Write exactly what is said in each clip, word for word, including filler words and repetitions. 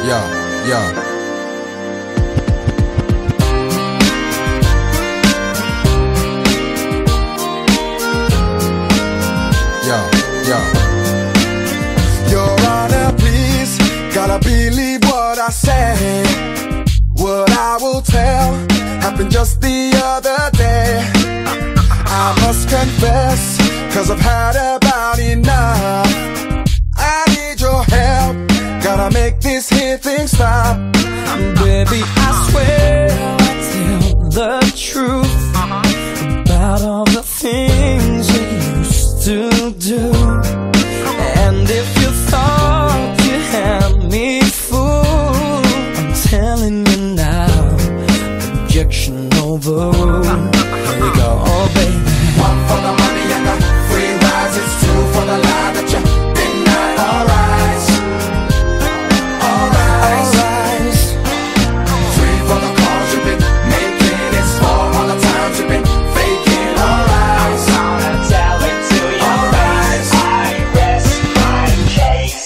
yeah, yeah. Yeah, yeah. Your Honor, please, gotta believe what I say. What I will tell happened just the other day. I must confess, cause I've had about enough. I need your help, gotta make this here thing stop. Baby, I swear I'll tell the truth about all the things you used to do. And if you thought you had me fooled, I'm telling you now, objection overruled. Here we go, oh baby. One for the money and the free rides, it's two for the lie that you deny. All rise, all rise, all rise. Three for the calls you've been making, it's four all the times you've been faking. All rise, I'm gonna tell it to you. All rise, I rest my case.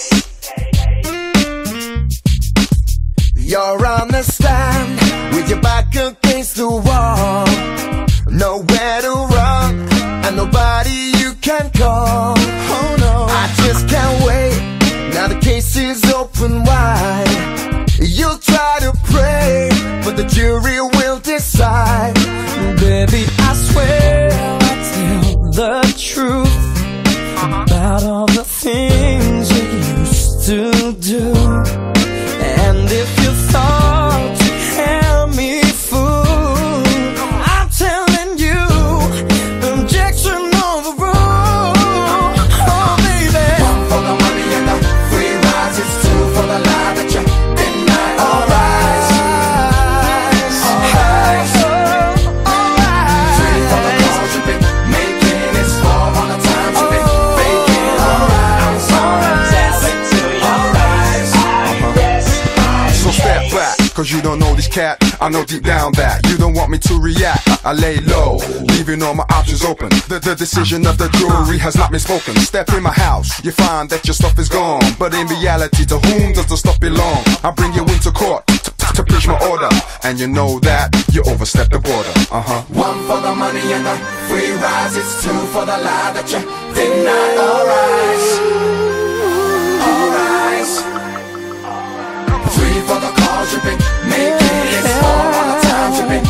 You're on the stand with your back against the wall, nowhere to run and nobody you can call. Oh no, I just can't wait. Now the case is open wide. You'll try to pray, but the jury will decide. Baby, I swear I'll tell the truth about all the things you used to do. And if you thought you had me fooled, I'm telling you, objection overruled. Oh baby. One for the money and the free rides, it's two for the lie that you deny. All rise, all rise, all rise. Three for the calls you've been making, it's four all the times you've been faking. All rise, all rise, all rise. So step back, cause you don't know this cat. I know deep down that you don't want me to react. I lay low, leaving all my options open. The, the decision of the jury has not been spoken. Step in my house, you find that your stuff is gone. But in reality, to whom does the stuff belong? I bring you into court to, to, to preach my order, and you know that you overstepped the border. Uh-huh. One for the money and the free rides, it's two for the lie that you deny. All rise, all rise. Three for the calls you've been making, it's four all the times you've been